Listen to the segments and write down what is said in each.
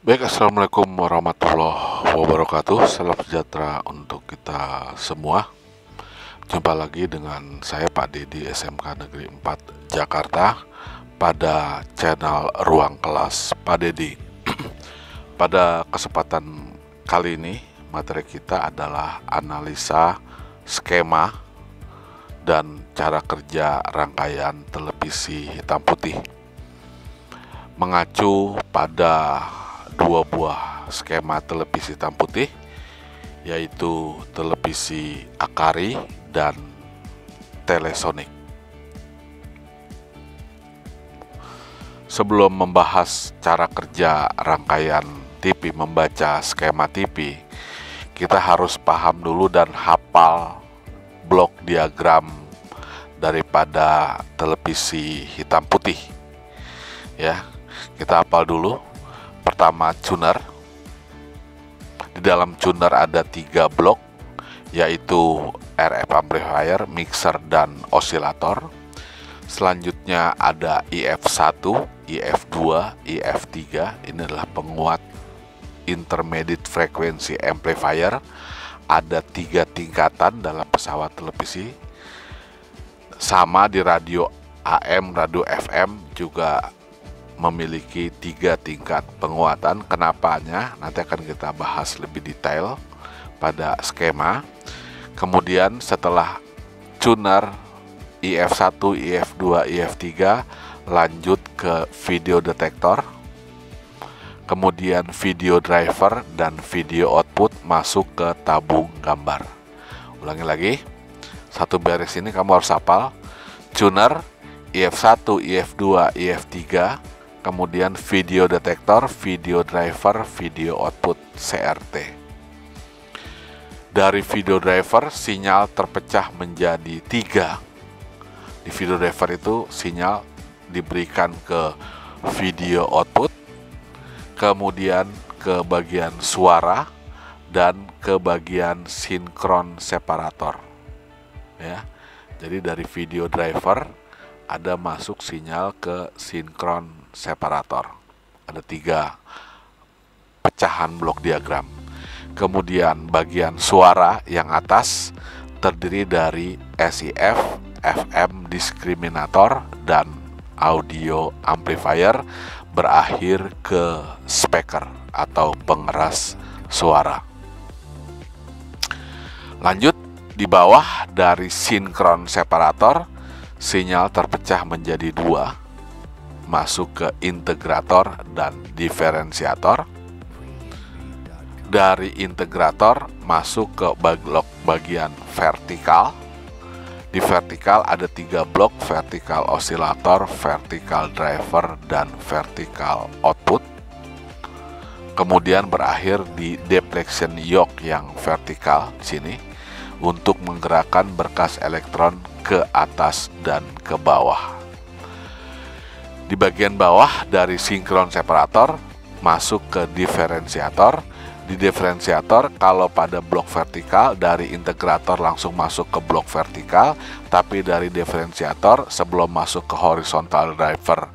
Baik, assalamualaikum warahmatullahi wabarakatuh. Salam sejahtera untuk kita semua. Jumpa lagi dengan saya Pak Dedi, SMK Negeri 4 Jakarta, pada channel Ruang Kelas Pak Dedi. Pada kesempatan kali ini, materi kita adalah analisa skema dan cara kerja rangkaian televisi hitam putih, mengacu pada dua buah skema televisi hitam putih, yaitu televisi Akari dan Telesonic. Sebelum membahas cara kerja rangkaian TV, membaca skema TV, kita harus paham dulu dan hafal blok diagram daripada televisi hitam putih. Ya, kita hafal dulu. Pertama, tuner. Di dalam tuner ada 3 blok, yaitu RF amplifier, mixer, dan osilator. Selanjutnya ada IF1, IF2, IF3. Ini adalah penguat intermediate frequency amplifier. Ada 3 tingkatan dalam pesawat televisi. Sama di radio AM, radio FM juga memiliki 3 tingkat penguatan. Kenapanya nanti akan kita bahas lebih detail pada skema. Kemudian setelah tuner IF1, IF2, IF3, lanjut ke video detektor, kemudian video driver dan video output masuk ke tabung gambar. Ulangi lagi, satu baris ini kamu harus hafal: tuner, IF1, IF2, IF3, kemudian video detektor, video driver, video output CRT. Dari video driver, sinyal terpecah menjadi 3. Di video driver itu sinyal diberikan ke video output, kemudian ke bagian suara, dan ke bagian sinkron separator. Ya, jadi dari video driver ada masuk sinyal ke sinkron separator. Ada 3 pecahan blok diagram. Kemudian bagian suara yang atas terdiri dari SIF, FM diskriminator, dan audio amplifier, berakhir ke speaker atau pengeras suara. Lanjut, di bawah dari sinkron separator, sinyal terpecah menjadi 2, masuk ke integrator dan diferensiator. Dari integrator masuk ke blok bagian vertikal. Di vertikal ada 3 blok: vertikal osilator, vertikal driver, dan vertikal output. Kemudian berakhir di deflection yoke yang vertikal di sini untuk menggerakkan berkas elektron ke atas dan ke bawah. Di bagian bawah dari sinkron separator masuk ke diferensiator. Di diferensiator, kalau pada blok vertikal, dari integrator langsung masuk ke blok vertikal, tapi dari diferensiator sebelum masuk ke horizontal driver,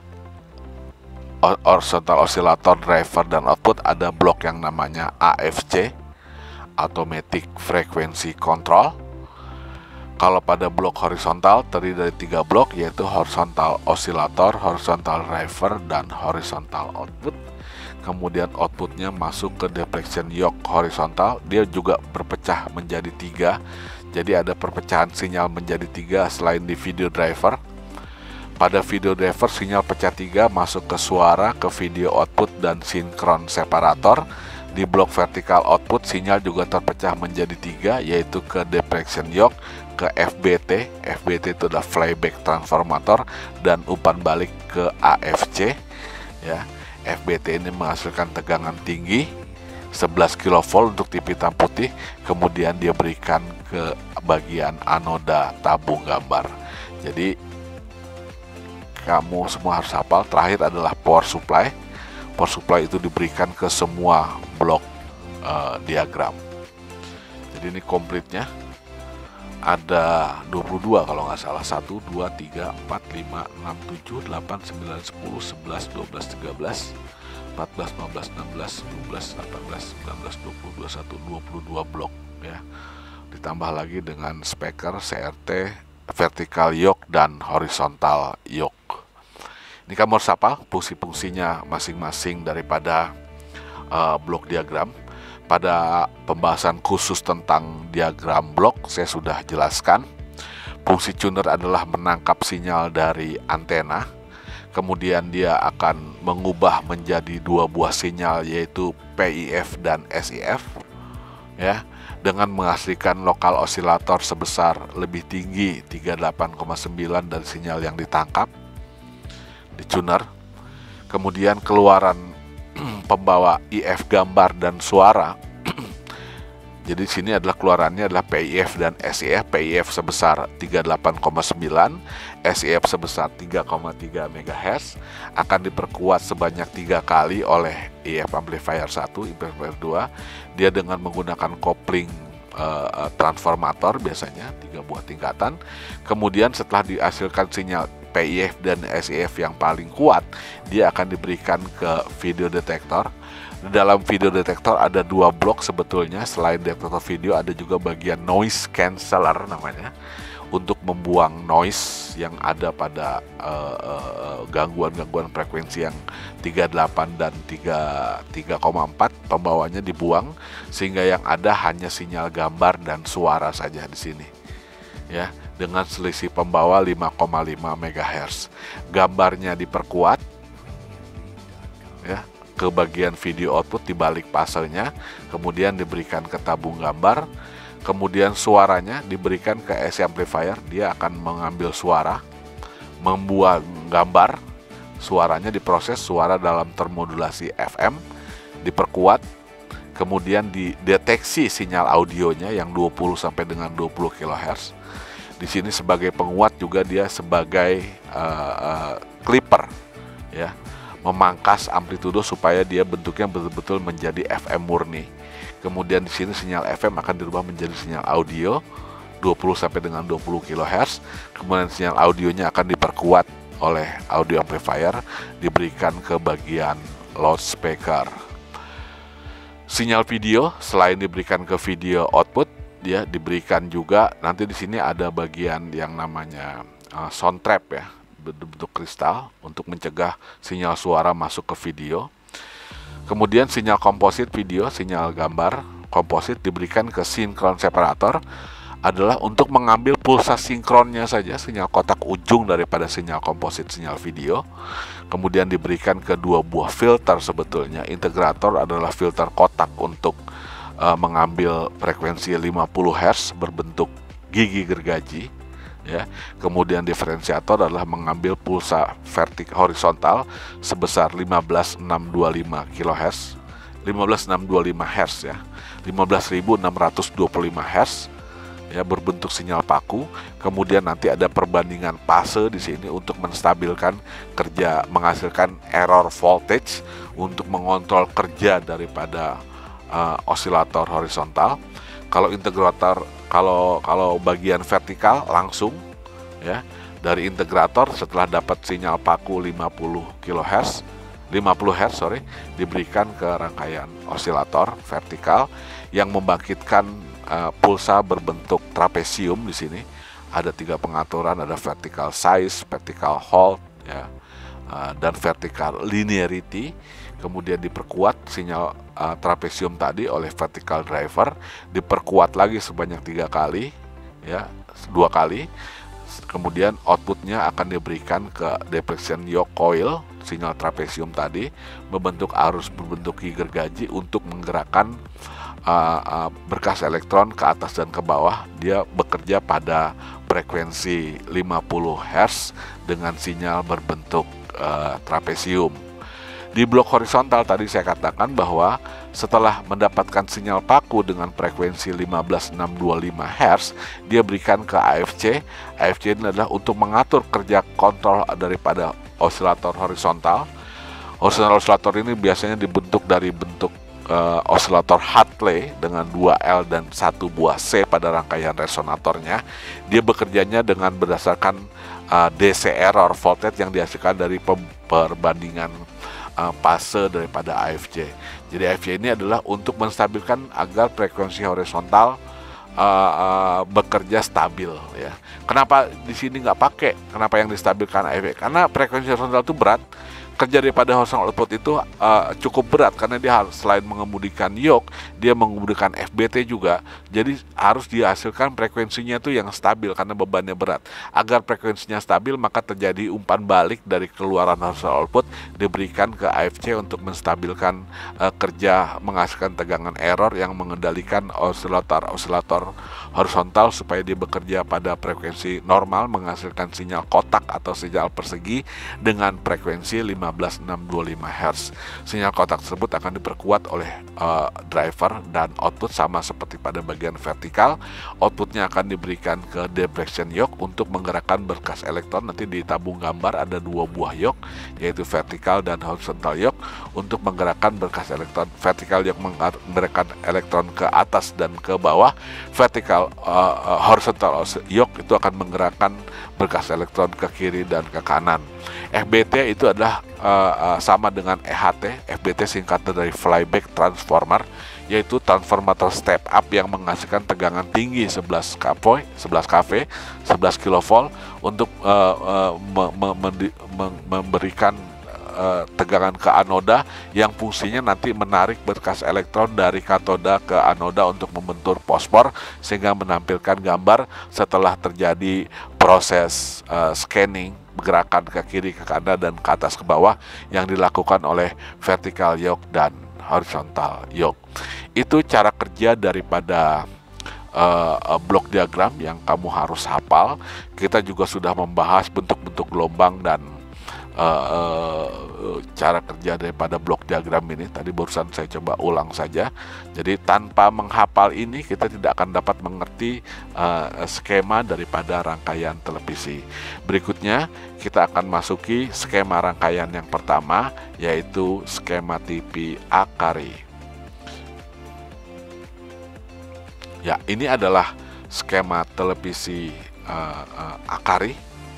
horizontal oscillator driver dan output, ada blok yang namanya AFC, automatic frequency control. Kalau pada blok horizontal terdiri dari 3 blok, yaitu horizontal oscillator, horizontal driver, dan horizontal output. Kemudian outputnya masuk ke deflection yoke horizontal. Dia juga berpecah menjadi 3. Jadi ada perpecahan sinyal menjadi 3 selain di video driver. Pada video driver sinyal pecah 3 masuk ke suara, ke video output, dan sinkron separator. Di blok vertikal output sinyal juga terpecah menjadi 3, yaitu ke deflection yoke, ke FBT. FBT itu adalah flyback transformator, dan umpan balik ke AFC. Ya, FBT ini menghasilkan tegangan tinggi 11 kV untuk TV hitam putih. Kemudian dia berikan ke bagian anoda tabung gambar. Jadi kamu semua harus hafal. Terakhir adalah power supply. Power supply itu diberikan ke semua blok diagram. Jadi ini komplitnya ada 22 kalau nggak salah. 1, 2, 3, 4, 5, 6, 7, 8, 9, 10, 11, 12, 13, 14, 15, 16, 12, 18, 19, 20, 21, 22 blok ya. Ditambah lagi dengan speaker, CRT, vertical yoke dan horizontal yoke. Ini kamu harus hafal fungsi-fungsinya masing-masing daripada blok diagram. Pada pembahasan khusus tentang diagram blok saya sudah jelaskan. Fungsi tuner adalah menangkap sinyal dari antena, kemudian dia akan mengubah menjadi dua buah sinyal yaitu PIF dan SIF ya, dengan menghasilkan lokal osilator sebesar lebih tinggi 38,9 dari sinyal yang ditangkap di tuner. Kemudian keluaran pembawa IF gambar dan suara. Jadi sini adalah keluarannya adalah PIF dan SIF. PIF sebesar 38,9, SIF sebesar 3,3 MHz akan diperkuat sebanyak 3 kali oleh IF amplifier 1, amplifier 2. Dia dengan menggunakan kopling transformator biasanya 3 buah tingkatan. Kemudian setelah dihasilkan sinyal PIF dan SIF yang paling kuat, dia akan diberikan ke video detektor. Di dalam video detektor ada 2 blok sebetulnya. Selain detektor video ada juga bagian noise canceller namanya, untuk membuang noise yang ada pada gangguan-gangguan frekuensi yang 38 dan 3,4. Pembawanya dibuang sehingga yang ada hanya sinyal gambar dan suara saja di sini ya, dengan selisih pembawa 5,5 MHz. Gambarnya diperkuat ya ke bagian video output di balik pasenya, kemudian diberikan ke tabung gambar, kemudian suaranya diberikan ke AC amplifier. Dia akan mengambil suara, membuat gambar, suaranya diproses suara dalam termodulasi FM, diperkuat, kemudian dideteksi sinyal audionya yang 20 sampai dengan 20 kHz. Di sini sebagai penguat juga dia sebagai clipper ya, memangkas amplitudo supaya dia bentuknya betul-betul menjadi FM murni. Kemudian di sini sinyal FM akan dirubah menjadi sinyal audio 20 sampai dengan 20 kHz. Kemudian sinyal audionya akan diperkuat oleh audio amplifier, diberikan ke bagian loudspeaker. Sinyal video selain diberikan ke video output, dia diberikan juga nanti di sini ada bagian yang namanya sound trap ya, bentuk kristal untuk mencegah sinyal suara masuk ke video. Kemudian sinyal komposit video, sinyal gambar komposit diberikan ke sinkron separator, adalah untuk mengambil pulsa sinkronnya saja, sinyal kotak ujung daripada sinyal komposit sinyal video. Kemudian diberikan ke 2 buah filter sebetulnya. Integrator adalah filter kotak untuk mengambil frekuensi 50 Hz berbentuk gigi gergaji ya. Kemudian diferensiator adalah mengambil pulsa horizontal sebesar 15625 kHz, 15625 Hz ya, 15625 Hz ya, berbentuk sinyal paku. Kemudian nanti ada perbandingan fase di sini untuk menstabilkan kerja, menghasilkan error voltage untuk mengontrol kerja daripada osilator horizontal. Kalau integrator, kalau bagian vertikal langsung ya dari integrator setelah dapat sinyal paku 50 kHz, diberikan ke rangkaian osilator vertikal yang membangkitkan pulsa berbentuk trapesium. Di sini ada 3 pengaturan, ada vertical size, vertical hold ya, dan vertical linearity. Kemudian diperkuat sinyal trapesium tadi oleh vertical driver, diperkuat lagi sebanyak 3 kali ya, 2 kali. Kemudian outputnya akan diberikan ke deflection yoke coil, sinyal trapesium tadi membentuk arus berbentuk gigi gergaji untuk menggerakkan berkas elektron ke atas dan ke bawah. Dia bekerja pada frekuensi 50 Hz dengan sinyal berbentuk trapesium. Di blok horizontal tadi saya katakan bahwa setelah mendapatkan sinyal paku dengan frekuensi 15625 Hz, dia berikan ke AFC. AFC ini adalah untuk mengatur kerja kontrol daripada osilator horizontal. Osilator ini biasanya dibentuk dari bentuk osilator Hartley dengan 2 L dan 1 buah C pada rangkaian resonatornya. Dia bekerjanya dengan berdasarkan DC error voltage yang dihasilkan dari perbandingan fase daripada AFC. Jadi AFC ini adalah untuk menstabilkan agar frekuensi horizontal bekerja stabil ya. Kenapa di sini nggak pakai? Kenapa yang distabilkan AFC? Karena frekuensi horizontal itu berat. Kerja daripada horizontal output itu cukup berat karena dia harus selain mengemudikan yoke, dia mengemudikan FBT juga. Jadi harus dihasilkan frekuensinya itu yang stabil karena bebannya berat. Agar frekuensinya stabil maka terjadi umpan balik dari keluaran horizontal output diberikan ke AFC untuk menstabilkan kerja, menghasilkan tegangan error yang mengendalikan osilator horizontal supaya dia bekerja pada frekuensi normal, menghasilkan sinyal kotak atau sinyal persegi dengan frekuensi 15625 Hz. Sinyal kotak tersebut akan diperkuat oleh driver dan output sama seperti pada bagian vertikal. Outputnya akan diberikan ke deflection yoke untuk menggerakkan berkas elektron. Nanti di tabung gambar ada 2 buah yoke, yaitu vertikal dan horizontal yoke untuk menggerakkan berkas elektron. Vertikal yoke menggerakkan elektron ke atas dan ke bawah. Vertikal horizontal yoke itu akan menggerakkan berkas elektron ke kiri dan ke kanan. FBT itu adalah sama dengan EHT. FBT singkatan dari flyback transformer, yaitu transformator step up yang menghasilkan tegangan tinggi 11 kV, 11 kV untuk memberikan tegangan ke anoda yang fungsinya nanti menarik berkas elektron dari katoda ke anoda untuk membentur fosfor sehingga menampilkan gambar setelah terjadi proses scanning gerakan ke kiri, ke kanan, dan ke atas ke bawah yang dilakukan oleh vertical yoke dan horizontal yoke. Itu cara kerja daripada blok diagram yang kamu harus hafal. Kita juga sudah membahas bentuk-bentuk gelombang dan cara kerja daripada blok diagram ini. Tadi barusan saya coba ulang saja. Jadi tanpa menghafal ini kita tidak akan dapat mengerti skema daripada rangkaian televisi. Berikutnya kita akan masuki skema rangkaian yang pertama, yaitu skema TV Akari. Ya, ini adalah skema televisi Akari.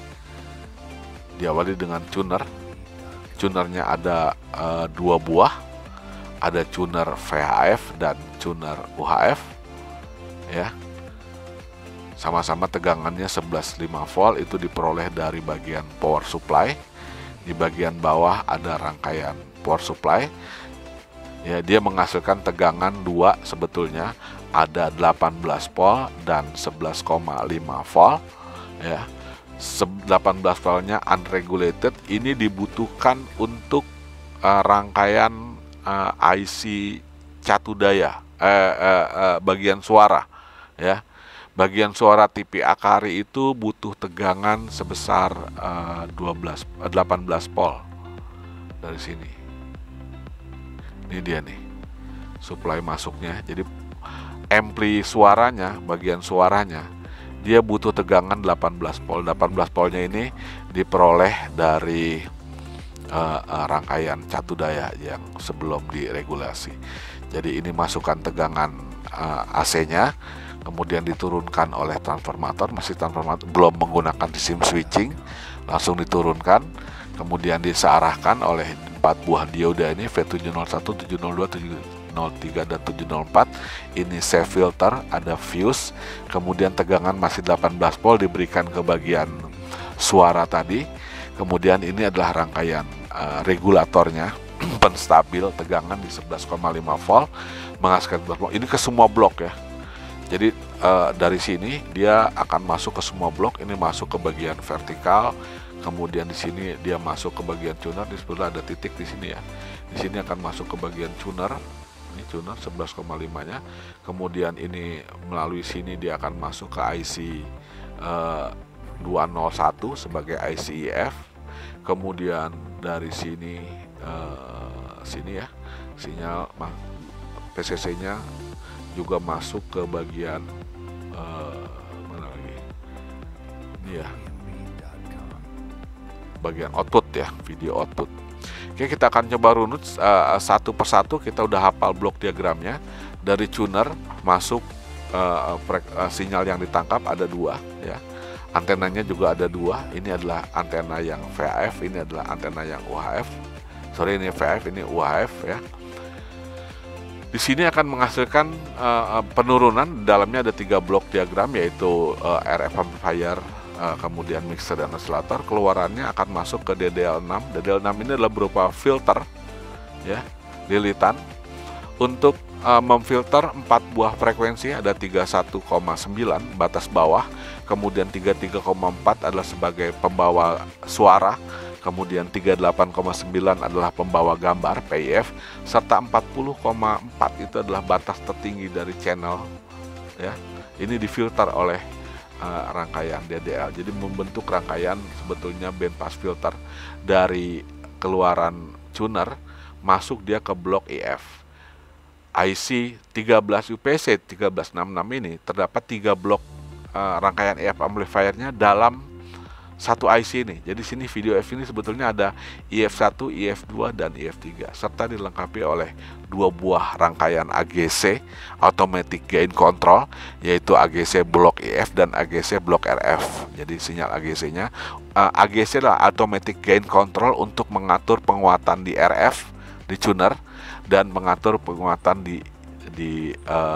Diawali dengan tuner. Tunernya ada 2 buah, ada tuner VHF dan tuner UHF ya. Sama-sama tegangannya 11,5 volt, itu diperoleh dari bagian power supply. Di bagian bawah ada rangkaian power supply. Ya, dia menghasilkan tegangan 2 sebetulnya, ada 18 volt dan 11,5 volt ya. 18 voltnya unregulated. Ini dibutuhkan untuk rangkaian IC Catudaya, bagian suara ya. Bagian suara TV Akari itu butuh tegangan sebesar 18 volt dari sini. Ini dia nih supply masuknya. Jadi ampli suaranya, bagian suaranya dia butuh tegangan 18 volt. 18 voltnya ini diperoleh dari rangkaian Catudaya yang sebelum diregulasi. Jadi ini masukkan tegangan AC-nya, kemudian diturunkan oleh transformator. Masih transformator, belum menggunakan sim switching, langsung diturunkan, kemudian disearahkan oleh 4 buah dioda ini, V701, 702, 703 dan 704. Ini save filter, ada fuse, kemudian tegangan masih 18 volt diberikan ke bagian suara tadi. Kemudian ini adalah rangkaian regulatornya, penstabil tegangan di 11,5 volt menghasilkan 12 volt. Ini ke semua blok ya. Jadi dari sini dia akan masuk ke semua blok. Ini masuk ke bagian vertikal, kemudian di sini dia masuk ke bagian tuner. Di sebelah ada titik di sini ya. Di sini akan masuk ke bagian tuner. Ini tuner 11,5-nya. Kemudian ini melalui sini dia akan masuk ke IC 201 sebagai ICEF. Kemudian dari sini sini ya, sinyal PCC-nya juga masuk ke bagian mana lagi? Ini ya. Bagian output ya, video output. Oke, kita akan coba runut satu persatu. Kita udah hafal blok diagramnya. Dari tuner masuk sinyal yang ditangkap ada 2 ya. Antenanya juga ada 2. Ini adalah antena yang VHF, ini adalah antena yang UHF. sorry ini VHF, ini UHF ya. Di sini akan menghasilkan penurunan. Dalamnya ada 3 blok diagram, yaitu RF amplifier, kemudian mixer dan oscillator. Keluarannya akan masuk ke DDL6. DDL6 ini adalah berupa filter ya, lilitan untuk memfilter 4 buah frekuensi. Ada 31,9 batas bawah, kemudian 33,4 adalah sebagai pembawa suara, kemudian 38,9 adalah pembawa gambar PIF, serta 40,4 itu adalah batas tertinggi dari channel ya. Ini difilter oleh rangkaian DDL. Jadi membentuk rangkaian sebetulnya band pass filter dari keluaran tuner masuk dia ke blok IF. IC 13 UPC 1366 ini terdapat 3 blok rangkaian IF amplifiernya dalam satu IC ini. Jadi sini video F ini sebetulnya ada IF1, IF2 dan IF3 serta dilengkapi oleh 2 buah rangkaian AGC Automatic Gain Control, yaitu AGC blok IF dan AGC blok RF. Jadi sinyal AGC-nya AGC adalah Automatic Gain Control untuk mengatur penguatan di RF di tuner dan mengatur penguatan di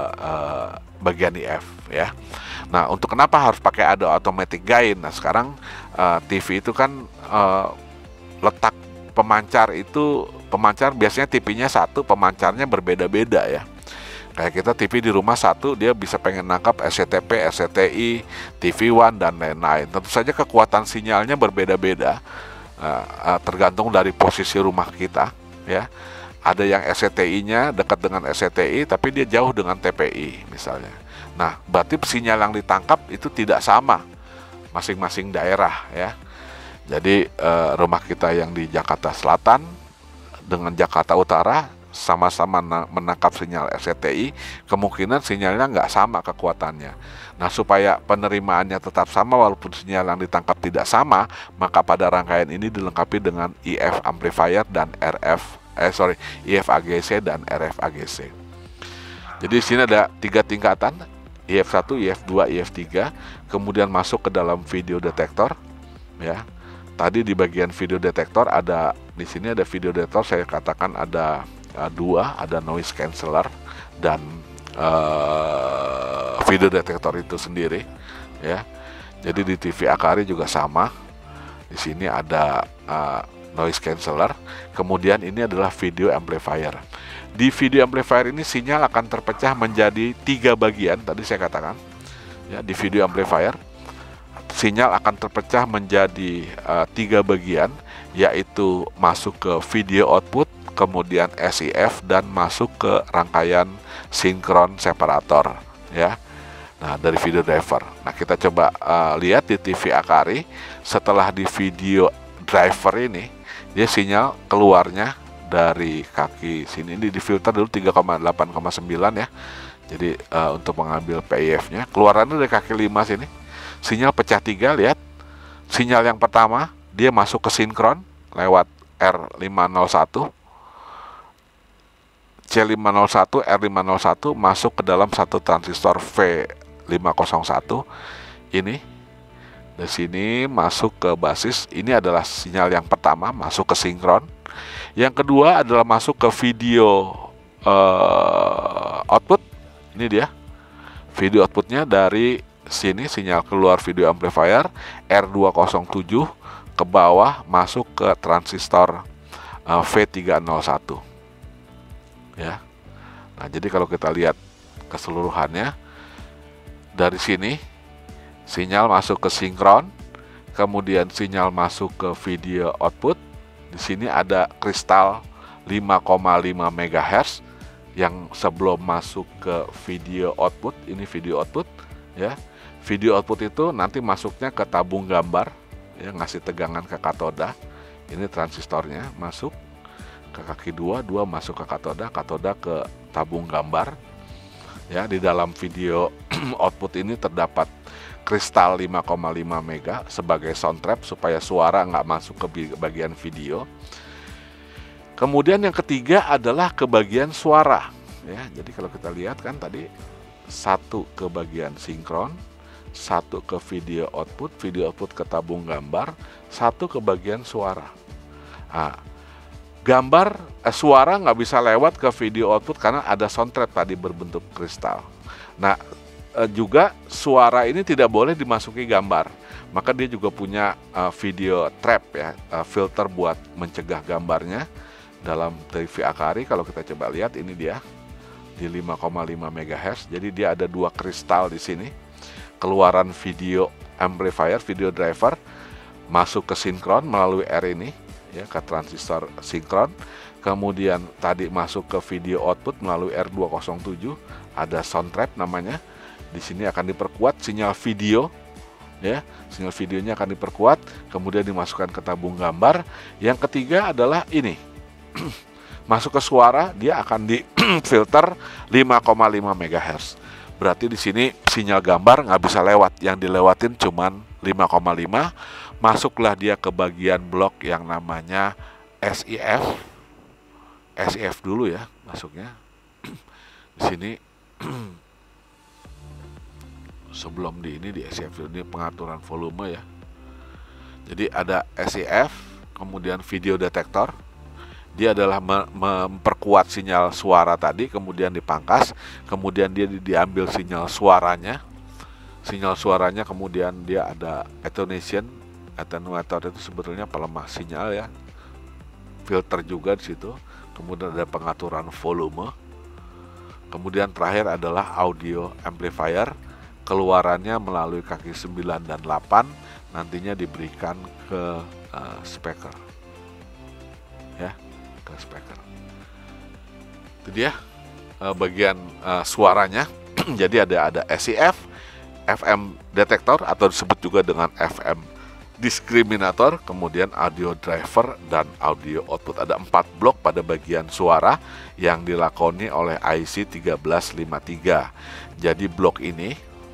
bagian IF ya. Nah, untuk kenapa harus pakai ada automatic gain? Nah, sekarang TV itu kan letak pemancar itu, pemancar biasanya TV-nya satu, pemancarnya berbeda-beda ya. Kayak kita TV di rumah satu, dia bisa pengen nangkap SCTP, SCTI, TV One dan lain-lain. Tentu saja kekuatan sinyalnya berbeda-beda tergantung dari posisi rumah kita ya. Ada yang SCTI-nya dekat dengan SCTI tapi dia jauh dengan TPI misalnya. Nah, berarti sinyal yang ditangkap itu tidak sama masing-masing daerah ya. Jadi rumah kita yang di Jakarta Selatan dengan Jakarta Utara sama-sama menangkap sinyal SCTI, kemungkinan sinyalnya nggak sama kekuatannya. Nah, supaya penerimaannya tetap sama walaupun sinyal yang ditangkap tidak sama, maka pada rangkaian ini dilengkapi dengan IF amplifier dan IF AGC dan RF AGC. Jadi di sini ada 3 tingkatan, IF1, IF2, IF3, kemudian masuk ke dalam video detektor ya. Tadi di bagian video detektor ada, di sini ada video detektor, saya katakan ada 2, ada noise canceller dan video detektor itu sendiri ya. Jadi di TV Akari juga sama. Di sini ada noise canceller, kemudian ini adalah video amplifier. Di video amplifier ini sinyal akan terpecah menjadi 3 bagian. Tadi saya katakan ya, di video amplifier sinyal akan terpecah menjadi 3 bagian, yaitu masuk ke video output, kemudian SIF, dan masuk ke rangkaian sinkron separator ya. Nah, dari video driver. Nah, kita coba lihat di TV Akari. Setelah di video driver ini, dia sinyal keluarnya dari kaki sini, ini difilter dulu 3,8,9 ya. Jadi untuk mengambil PIF-nya, keluarannya dari kaki 5 sini. Sinyal pecah 3, lihat. Sinyal yang pertama dia masuk ke sinkron lewat R501. C501, R501 masuk ke dalam satu transistor V501 ini. Di sini masuk ke basis. Ini adalah sinyal yang pertama, masuk ke sinkron. Yang kedua adalah masuk ke video output. Ini dia video outputnya. Dari sini sinyal keluar video amplifier R207 ke bawah masuk ke transistor V301 ya. Nah, jadi kalau kita lihat keseluruhannya, dari sini sinyal masuk ke sinkron, kemudian sinyal masuk ke video output. Di sini ada kristal 5,5 MHz yang sebelum masuk ke video output. Ini video output ya. Video output itu nanti masuknya ke tabung gambar ya, ngasih tegangan ke katoda. Ini transistornya masuk ke kaki 2 masuk ke katoda ke tabung gambar ya. Di dalam video output ini terdapat kristal 5,5 mega sebagai sound trap supaya suara nggak masuk ke bagian video. Kemudian yang ketiga adalah ke bagian suara ya. Jadi kalau kita lihat kan tadi, 1 ke bagian sinkron, 1 ke video output ke tabung gambar, 1 ke bagian suara. Nah, suara nggak bisa lewat ke video output karena ada sound trap tadi berbentuk kristal. Nah, juga suara ini tidak boleh dimasuki gambar, maka dia juga punya video trap ya, filter buat mencegah gambarnya dalam TV Akari. Kalau kita coba lihat, ini dia di 5,5 MHz. Jadi dia ada dua kristal di sini. Keluaran video amplifier, video driver masuk ke sinkron melalui R ini ya, ke transistor sinkron. Kemudian tadi masuk ke video output melalui R207, ada sound trap namanya. Di sini akan diperkuat sinyal video ya, sinyal videonya akan diperkuat, kemudian dimasukkan ke tabung gambar. Yang ketiga adalah ini. Masuk ke suara, dia akan di filter 5,5 MHz. Berarti di sini sinyal gambar nggak bisa lewat, yang dilewatin cuman 5,5. Masuklah dia ke bagian blok yang namanya SIF. SIF dulu ya masuknya. Di sini sebelum di SIF ini pengaturan volume ya. Jadi ada SIF, kemudian video detektor. Dia adalah memperkuat sinyal suara tadi, kemudian dipangkas, kemudian dia diambil sinyal suaranya. Sinyal suaranya kemudian dia ada attenuation. Attenuator itu sebetulnya pelemah sinyal ya. Filter juga di situ. Kemudian ada pengaturan volume. Kemudian terakhir adalah audio amplifier. Keluarannya melalui kaki 9 dan 8, nantinya diberikan ke speaker ya, ke speaker. Itu dia bagian suaranya. Jadi ada SIF, FM detektor atau disebut juga dengan FM diskriminator, kemudian audio driver dan audio output. Ada 4 blok pada bagian suara yang dilakoni oleh IC 1353. Jadi blok ini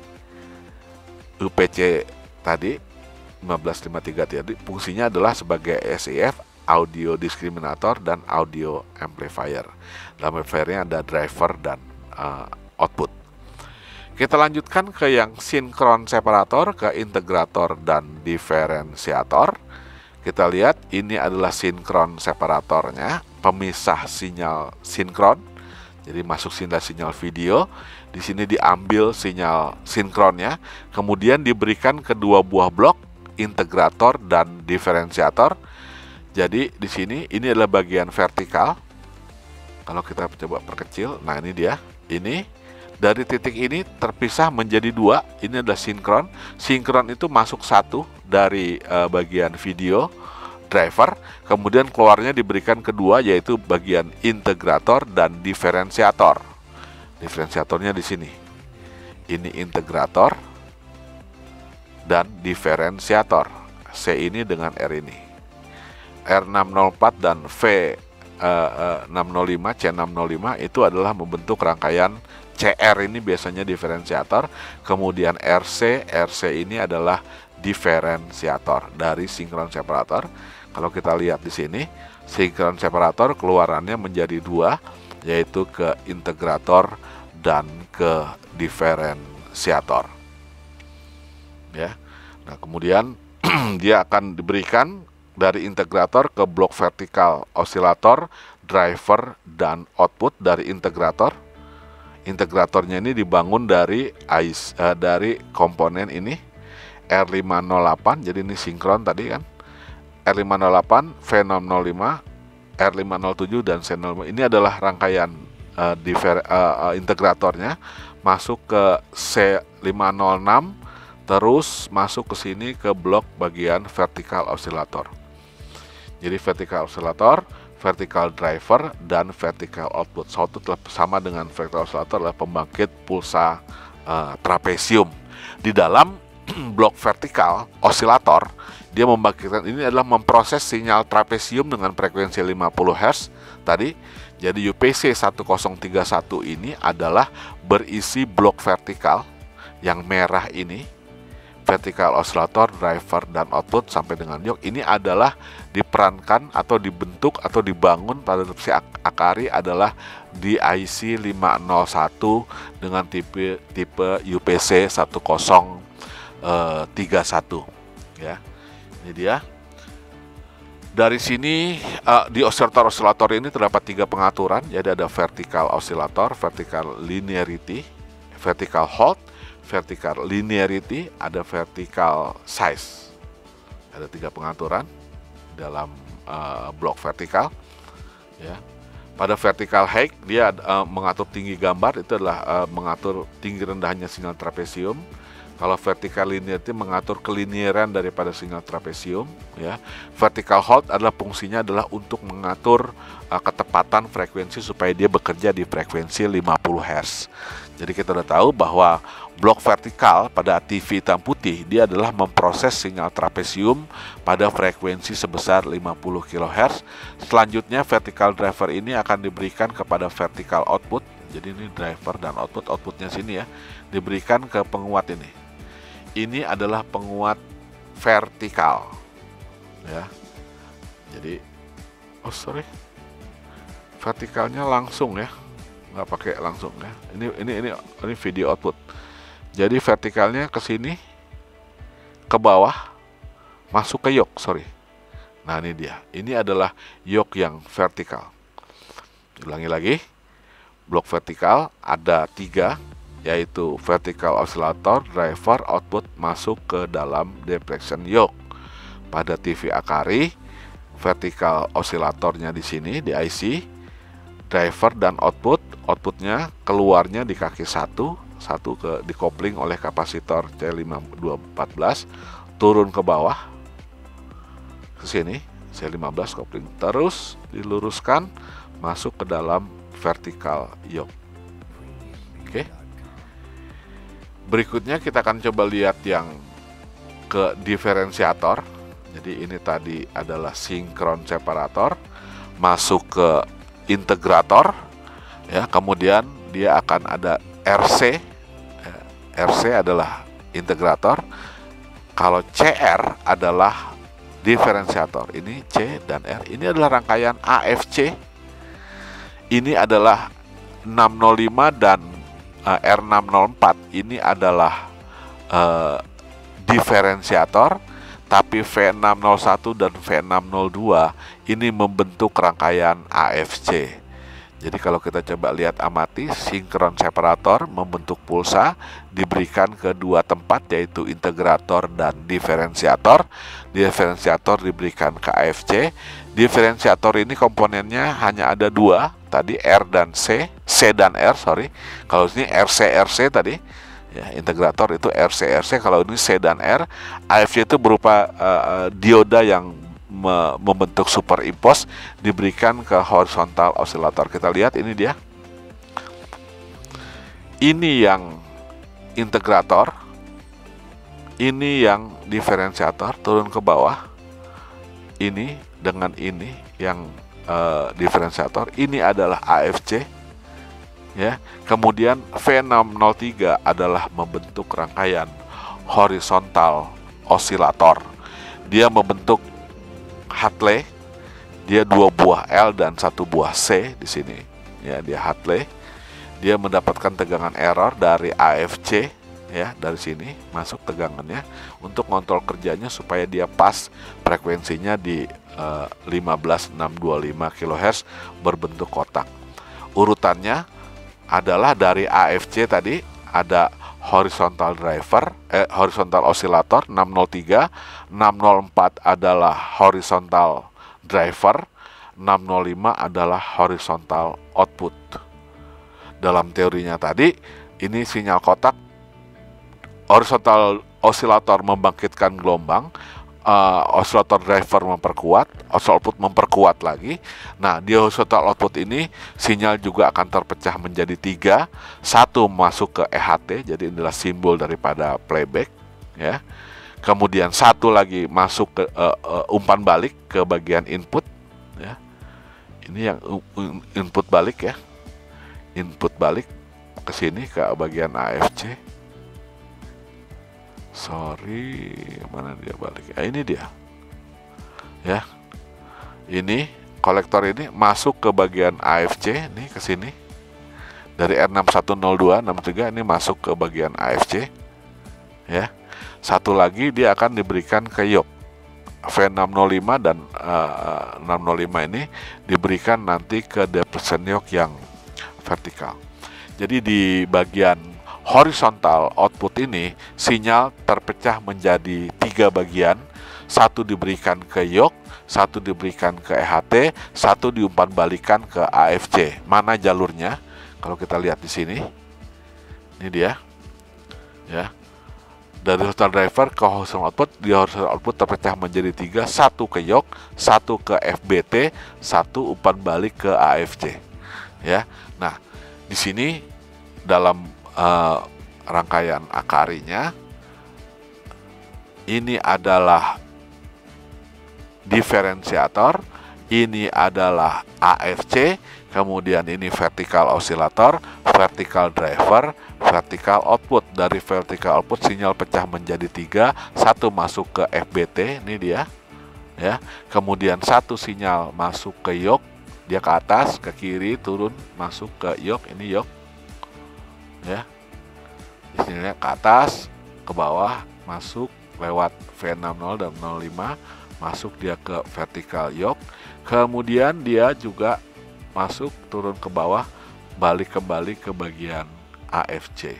UPC tadi 1553 tadi fungsinya adalah sebagai SIF, audio diskriminator dan audio amplifier. Dalam amplifiernya ada driver dan output. Kita lanjutkan ke yang sinkron separator, ke integrator dan diferensiator. Kita lihat ini adalah sinkron separatornya, pemisah sinyal sinkron. Jadi masuk sinyal video, di sini diambil sinyal sinkronnya, kemudian diberikan kedua buah blok integrator dan diferensiator. Jadi di sini ini adalah bagian vertikal. Kalau kita coba perkecil, nah ini dia. Ini dari titik ini terpisah menjadi dua. Ini adalah sinkron. Sinkron itu masuk satu dari bagian video driver, kemudian keluarnya diberikan kedua, yaitu bagian integrator dan diferensiator. Diferensiatornya di sini. Ini integrator dan diferensiator. C ini dengan R ini. R604 dan V605, C605 itu adalah membentuk rangkaian CR, ini biasanya diferensiator, kemudian RC ini adalah diferensiator dari sinkron separator. Kalau kita lihat di sini, sinkron separator keluarannya menjadi dua, yaitu ke integrator dan ke diferensiator. Ya. Nah, kemudian dia akan diberikan dari integrator ke blok vertikal osilator, driver dan output dari integrator. Integratornya ini dibangun dari komponen ini R508, jadi ini sinkron tadi kan, R508, V605, R507 dan C05. Ini adalah rangkaian integratornya masuk ke C506, terus masuk ke sini ke blok bagian vertikal osilator. Jadi vertikal osilator, vertical driver dan vertical output. Satu sama dengan vertical oscillator adalah pembangkit pulsa trapesium. Di dalam blok vertikal osilator, dia membangkitkan, ini adalah memproses sinyal trapesium dengan frekuensi 50 Hz tadi. Jadi UPC 1031 ini adalah berisi blok vertikal yang merah ini. Vertical oscillator, driver, dan output sampai dengan jok ini adalah diperankan atau dibentuk atau dibangun pada si Akari adalah di IC 501 dengan tipe UPC 1031 ya. Ini dia. Dari sini di osilator ini terdapat 3 pengaturan. Jadi ada vertical oscillator, vertical linearity, vertical hold, vertical linearity, ada vertical size. Ada 3 pengaturan dalam blok vertikal. Ya. Pada vertical height dia mengatur tinggi gambar, itu adalah mengatur tinggi rendahnya sinyal trapesium. Kalau vertical linearity mengatur kelinieran daripada sinyal trapesium, ya. Vertical hold adalah fungsinya adalah untuk mengatur ketepatan frekuensi supaya dia bekerja di frekuensi 50 Hz. Jadi kita udah tahu bahwa blok vertikal pada TV hitam putih dia adalah memproses sinyal trapesium pada frekuensi sebesar 50 kHz. Selanjutnya vertical driver ini akan diberikan kepada vertical output. Jadi ini driver dan outputnya sini ya, diberikan ke penguat ini. Ini adalah penguat vertikal, ya. Jadi, vertikalnya langsung ya, nggak pakai langsung ya. Ini video output. Jadi vertikalnya ke sini, ke bawah, masuk ke yoke, Nah ini dia. Ini adalah yoke yang vertikal. Ulangi lagi, blok vertikal ada 3. Yaitu vertical oscillator, driver, output masuk ke dalam deflection yoke. Pada TV Akari, vertical oscillatornya di sini di IC, driver dan outputnya keluarnya di kaki satu ke dikopling oleh kapasitor C5214, turun ke bawah ke sini C15 kopling, terus diluruskan masuk ke dalam vertical yoke. Oke. Berikutnya kita akan coba lihat yang ke diferensiator. Jadi ini tadi adalah sinkron separator, masuk ke integrator, ya. Kemudian dia akan ada RC. RC adalah integrator. Kalau CR adalah diferensiator. Ini C dan R. Ini adalah rangkaian AFC. Ini adalah 605 dan R604 ini adalah diferensiator, tapi V601 dan V602 ini membentuk rangkaian AFC. Jadi kalau kita coba lihat amati, sinkron separator membentuk pulsa diberikan ke 2 tempat, yaitu integrator dan diferensiator. Diferensiator diberikan ke AFC. Diferensiator ini komponennya hanya ada 2, tadi R dan C dan R, Kalau ini RC tadi, ya, integrator itu RC. Kalau ini C dan R. AFC itu berupa dioda yang membentuk superimpose diberikan ke horizontal oscillator. Kita lihat ini dia. Ini yang integrator, ini yang diferensiator, turun ke bawah. Ini dengan ini yang diferensiator, ini adalah AFC, ya. Kemudian V603 adalah membentuk rangkaian horizontal oscillator. Dia membentuk Hartley, dia 2 buah L dan 1 buah C di sini, ya. Dia Hartley, dia mendapatkan tegangan error dari AFC, ya, dari sini masuk tegangannya untuk kontrol kerjanya supaya dia pas frekuensinya di 15625 kHz berbentuk kotak. Urutannya adalah dari AFC tadi ada horizontal driver, horizontal oscillator 603, 604 adalah horizontal driver, 605 adalah horizontal output. Dalam teorinya tadi, ini sinyal kotak, horizontal oscillator membangkitkan gelombang, oscillator driver memperkuat, output memperkuat lagi. Nah, di horizontal output ini sinyal juga akan terpecah menjadi 3, 1 masuk ke EHT, jadi inilah simbol daripada playback, ya. Kemudian 1 lagi masuk ke umpan balik ke bagian input, ya. Ini yang input balik, ya. Input balik ke sini ke bagian AFC. Mana dia balik? Ini dia, ya. Ini kolektor ini masuk ke bagian AFC, nih ke sini. Dari R6102, 63 ini masuk ke bagian AFC, ya. 1 lagi dia akan diberikan ke yoke. V605 dan 605 ini diberikan nanti ke depression yoke yang vertikal. Jadi di bagian horizontal output ini sinyal terpecah menjadi 3 bagian, satu diberikan ke yoke, satu diberikan ke EHT, satu diumpan balikan ke AFC. Mana jalurnya? Kalau kita lihat di sini, ini dia, ya. Dari horizontal driver ke horizontal output, di horizontal output terpecah menjadi 3, satu ke yoke, satu ke FBT, satu umpan balik ke AFC. Ya, nah di sini dalam rangkaian akarinya ini adalah diferensiator, ini adalah AFC, kemudian ini vertical oscillator, vertical driver, vertical output. Dari vertical output sinyal pecah menjadi 3, satu masuk ke FBT, ini dia, ya. Kemudian satu sinyal masuk ke yoke, dia ke atas, ke kiri, turun, masuk ke yoke, ini yoke, ya. Sinyalnya ke atas, ke bawah, masuk lewat V60 dan 05, masuk dia ke vertical yoke, kemudian dia juga masuk turun ke bawah, balik kembali ke bagian AFC.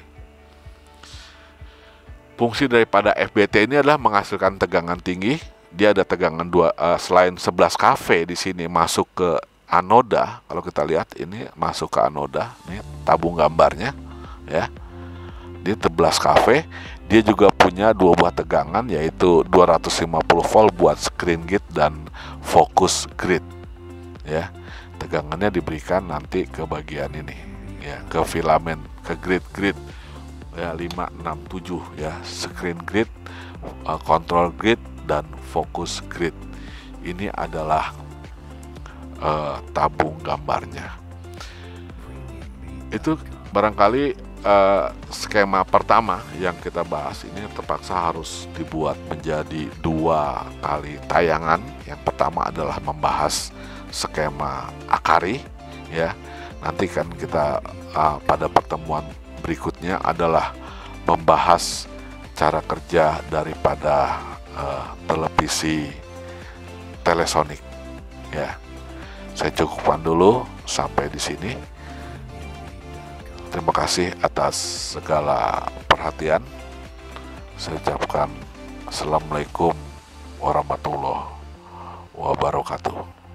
Fungsi daripada FBT ini adalah menghasilkan tegangan tinggi. Dia ada tegangan selain 11 kV di sini masuk ke anoda. Kalau kita lihat ini masuk ke anoda, ini tabung gambarnya, ya. Di 11 kV. Dia juga punya 2 buah tegangan, yaitu 250 volt buat screen gate dan focus grid, ya. Tegangannya diberikan nanti ke bagian ini, ya, ke filamen, ke grid, ya, 5, 6, 7, ya, screen grid, control grid, dan focus grid. Ini adalah tabung gambarnya. Itu barangkali skema pertama yang kita bahas. Ini terpaksa harus dibuat menjadi 2 kali tayangan. Yang pertama adalah membahas skema akari, ya. Nanti kan kita pada pertemuan berikutnya adalah membahas cara kerja daripada televisi telesonik, ya. Saya cukupkan dulu sampai di sini. Terima kasih atas segala perhatian. Saya ucapkan Assalamualaikum warahmatullahi wabarakatuh.